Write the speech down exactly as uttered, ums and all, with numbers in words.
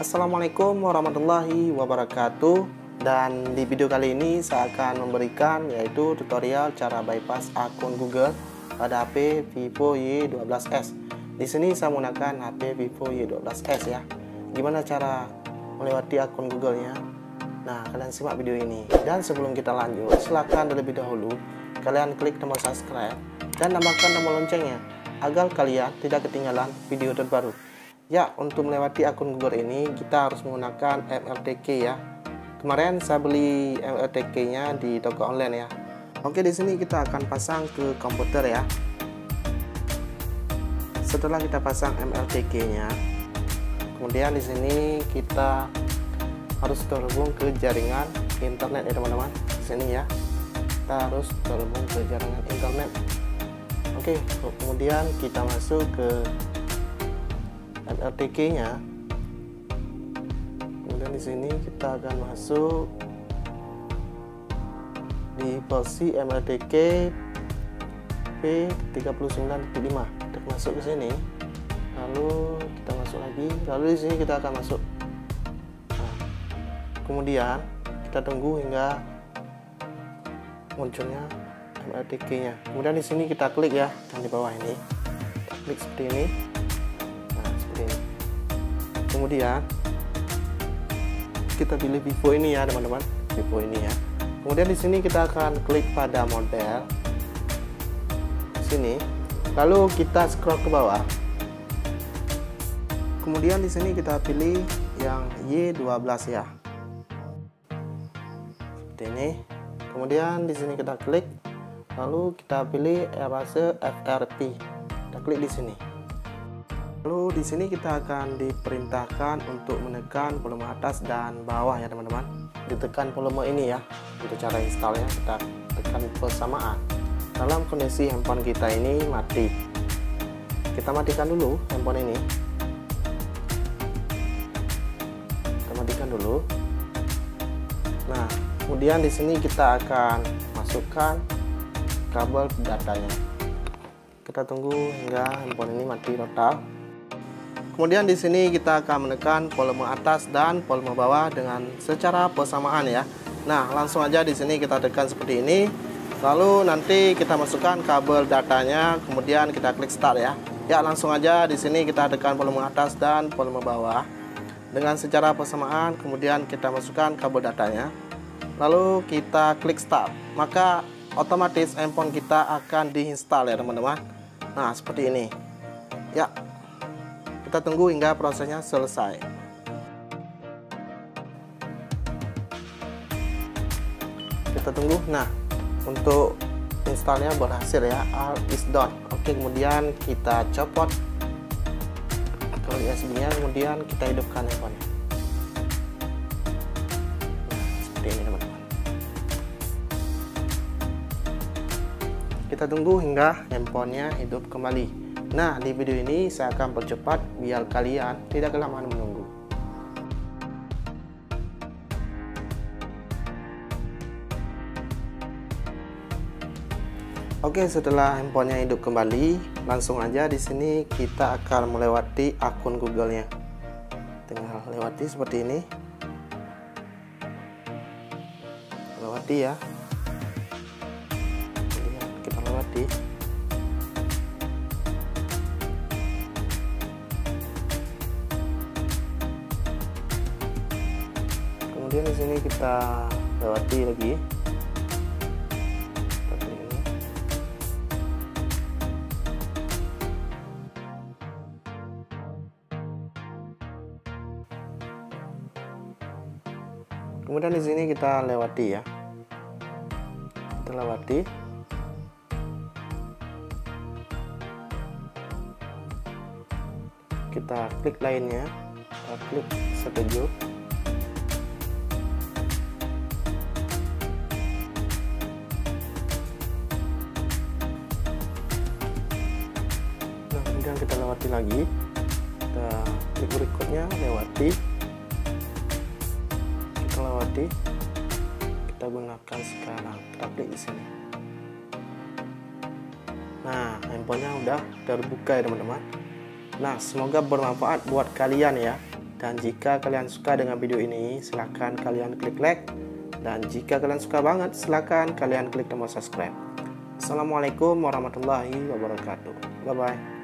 Assalamualaikum warahmatullahi wabarakatuh. Dan di video kali ini saya akan memberikan yaitu tutorial cara bypass akun Google pada H P Vivo Y dua belas S. Di sini saya menggunakan H P Vivo Y dua belas S ya. Gimana cara melewati akun Google-nya? Nah, kalian simak video ini. Dan sebelum kita lanjut, silahkan terlebih dahulu kalian klik tombol subscribe dan tambahkan tombol loncengnya agar kalian tidak ketinggalan video terbaru. Ya, untuk melewati akun Google ini kita harus menggunakan M L T K ya. Kemarin saya beli M L T K-nya di toko online ya. Oke, di sini kita akan pasang ke komputer ya. Setelah kita pasang M L T K-nya, kemudian di sini kita harus terhubung ke jaringan internet ya teman-teman. Di sini ya, kita harus terhubung ke jaringan internet. Oke, kemudian kita masuk ke M L T K-nya. Kemudian di sini kita akan masuk di posisi M L T K P tiga puluh sembilan titik lima. Kita masuk ke sini. Lalu kita masuk lagi. Lalu di sini kita akan masuk. Nah, kemudian kita tunggu hingga munculnya M L T K-nya. Kemudian di sini kita klik ya, yang di bawah ini. Kita klik seperti ini. Kemudian kita pilih Vivo ini ya teman-teman, Vivo ini ya. Kemudian di sini kita akan klik pada model sini, lalu kita scroll ke bawah. Kemudian di sini kita pilih yang Y dua belas ya, seperti ini. Kemudian di sini kita klik, lalu kita pilih erase F R P, kita klik di sini. Lalu di sini kita akan diperintahkan untuk menekan volume atas dan bawah ya teman-teman. Ditekan volume ini ya. Untuk cara installnya kita tekan bersamaan. Dalam kondisi handphone kita ini mati, kita matikan dulu handphone ini. Kita matikan dulu. Nah, kemudian di sini kita akan masukkan kabel datanya. Kita tunggu hingga handphone ini mati total. Kemudian di sini kita akan menekan volume atas dan volume bawah dengan secara bersamaan ya. Nah, langsung aja di sini kita tekan seperti ini. Lalu nanti kita masukkan kabel datanya, kemudian kita klik start ya. Ya, langsung aja di sini kita tekan volume atas dan volume bawah dengan secara bersamaan, kemudian kita masukkan kabel datanya. Lalu kita klik start. Maka otomatis handphone kita akan diinstal ya, teman-teman. Nah, seperti ini. Ya. Kita tunggu hingga prosesnya selesai. Kita tunggu. Nah, untuk installnya berhasil ya, all is done. Oke, kemudian kita copot ke U S B-nya, kemudian kita hidupkan handphonenya. Nah, seperti ini teman-teman. Kita tunggu hingga handphonenya hidup kembali. Nah, di video ini saya akan percepat biar kalian tidak kelamaan menunggu. Oke, setelah handphonenya hidup kembali, langsung aja di sini kita akan melewati akun Google-nya. Tinggal lewati seperti ini. Lewati ya. Kita lewati. Kemudian di sini kita lewati lagi seperti ini. Kemudian di sini kita lewati ya. Kita lewati. Kita klik lainnya. Kita klik setuju. Kemudian kita lewati lagi, kita klik berikutnya, lewati, kita lewati, kita gunakan sekarang, kita klik di sini. Nah, handphonenya udah terbuka ya teman-teman. Nah, semoga bermanfaat buat kalian ya. Dan jika kalian suka dengan video ini, silahkan kalian klik like. Dan jika kalian suka banget, silahkan kalian klik tombol subscribe. Assalamualaikum warahmatullahi wabarakatuh. Bye-bye.